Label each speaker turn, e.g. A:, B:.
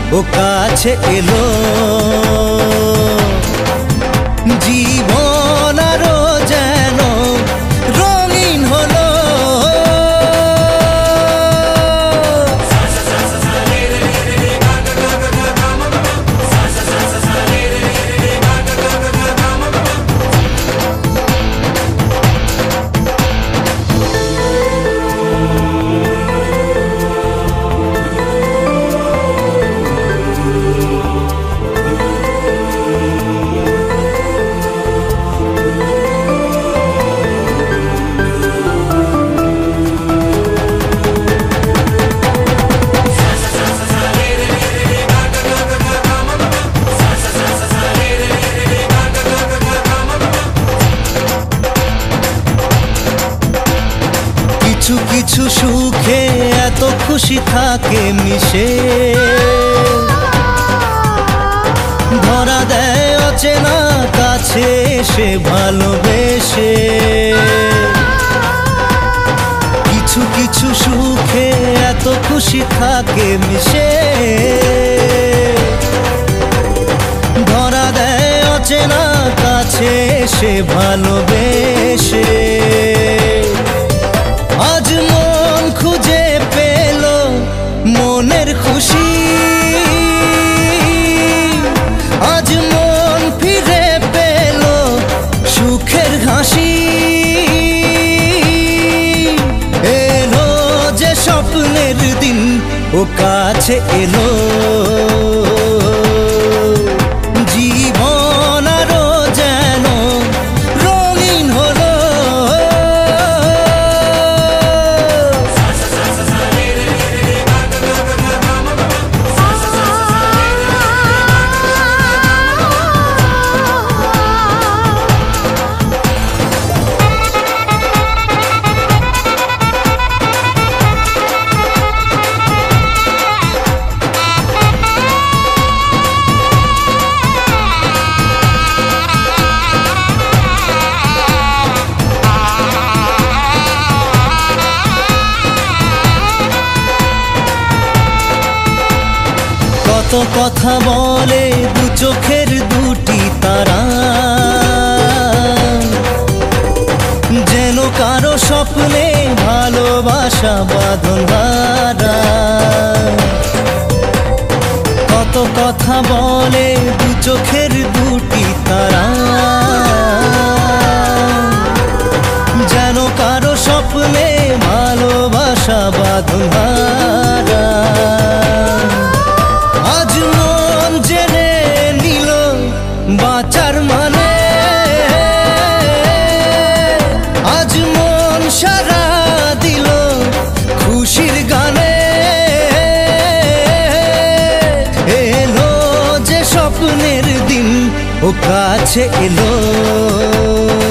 A: ও কাছে এলো জীবন আরো যেন রঙিন হলো কিছু কিছু সুখে এত খুশি থাকে মিশে ধরা দেয় অচেনা কাছে এসে ভালোবেসে কিছু কিছু সুখে এত খুশি থাকে মিশে ধরা দেয় অচেনা কাছে এসে ভালোবেসে আজ মন খুঁজে পেল মনের খুশি আজ মন ফিরে পেল সুখের হাসি এলো যে স্বপ্নের দিন ও কাছে এলো জীবন আরো যেন রঙিন হলো কত কথা বলে দু চোখের দুটি তারা যেন কারো স্বপ্নে ভালোবাসা বাঁধন হারা কত কথা বলে দু চোখের দুটি তারা যেন কারো স্বপ্নে ভালোবাসা বাঁধন হারা আজ মন জেনে নিল বাঁচার মানে আজ মন সারা দিল খুশির গানে এলো যে স্বপ্নের দিন ও কাছে এলো